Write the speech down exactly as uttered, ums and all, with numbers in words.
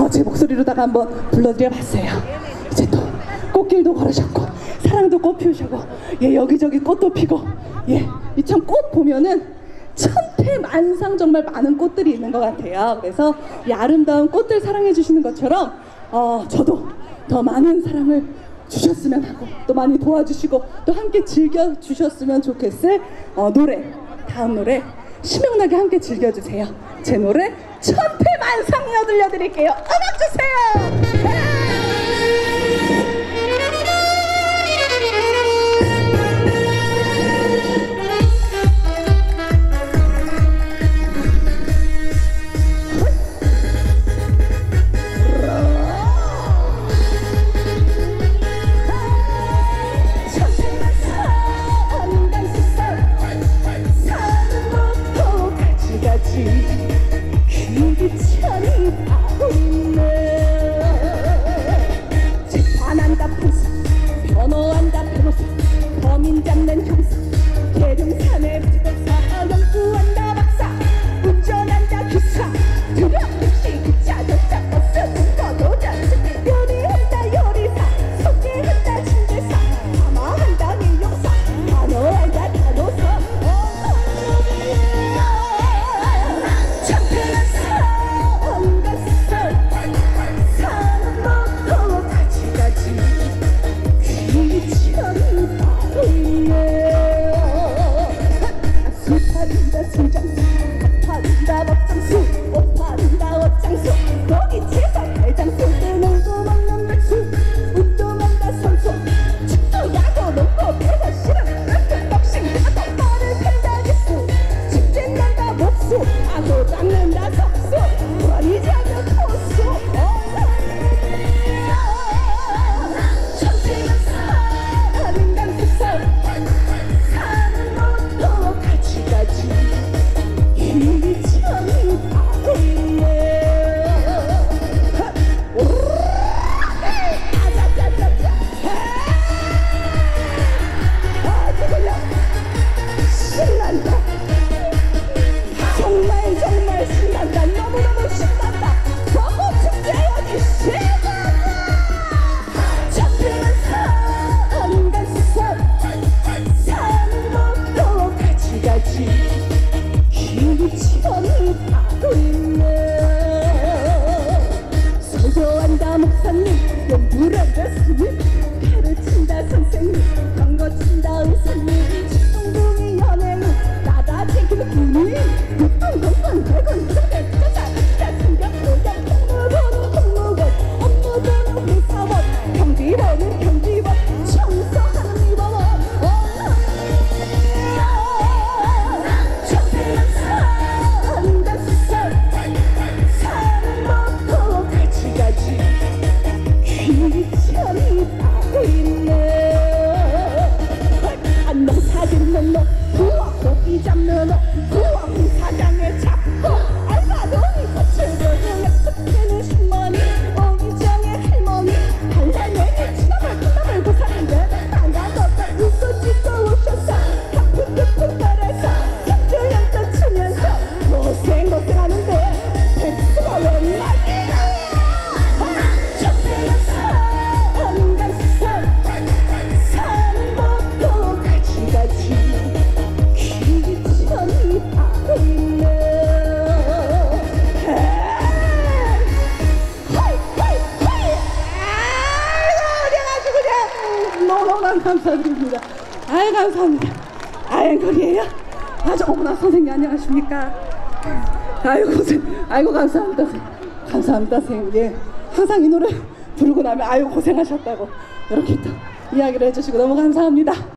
어, 제 목소리로다가 한번 불러드려봤어요. 이제 또 꽃길도 걸으셨고 사랑도 꽃 피우시고 예 여기저기 꽃도 피고 예 이 참 꽃 보면은 천태만상 정말 많은 꽃들이 있는 것 같아요. 그래서 이 아름다운 꽃들 사랑해 주시는 것처럼 어, 저도 더 많은 사랑을 주셨으면 하고 또 많이 도와주시고 또 함께 즐겨주셨으면 좋겠을 어, 노래 다음 노래 신명나게 함께 즐겨주세요. 제 노래 천태만상이어 들려드릴게요. 음악 주세요. 변호한다 변호사 범인 잡는 형사 계룡산에 부도사 연구한다 박사 운전한다 기사 드럼 택시 기차 전자 버스 운터 도자 스피 요리한다 요리사 소개한다 침대사 담화한다 미용사 단어한다 단호사 천태만상 온갖 사는 먹고 같이 가지 술 파는다 술장수 밥 파는다 밥장수 옷 파는다 옷장수 거기 제사 발장수 뜨는거 먹는 백수 운동한다 선수 축구 야구 농구 배구 실험 복싱 내가 더 말을 한다 기수 직진 난다 목수 아도 닦는다 석수 버리지 않는 포수 정말 정말 신난다. 너무너무 신난다. 벚꽃 축제 여기 신난다. 천태만상 온갖 세상 사는 것도 같이 같이 기천이 파고 있네. 설교한다 목사님 연구한다 스님 가르친다 선생님 경고친다 의사님 직동동이 연예인 나다 챙기는 군인 육동공권 백원 정대 부자자 부자 승격 노경 공무원 공무원 업무보는 회사원 경비원은 경비원 청소하는 리버원 천태만상 온갖 세상 사는 먹고 같이 가지 귀천이 파고 있네. 안녕 사진은 너 부와 고기 잡는 너 부와 공사장에 잡고 알바돈이 거칠고 약속되는 신머니 오기정의 할머니 한산에게 지나갈 끝나을 고사는데 나가서 웃고 찍고 오셔서 하품 득품 따라서 짝조연도 추면서 고생 고생하는데 백수가 웬 말이야. 천태만상 온갖 세상 사는 것도 같이 같이 기천이 파고 있네. 아이고 그래가지고 그냥 너무너무 감사드립니다. 아이 감사합니다. 아앵콜이에요. 아주 어머나 선생님 안녕하십니까. 아이고 고생 아이고 감사합니다. 감사합니다 선생님. 예. 항상 이 노래 부르고 나면 아유 고생하셨다고 이렇게 또 이야기를 해주시고 너무 감사합니다.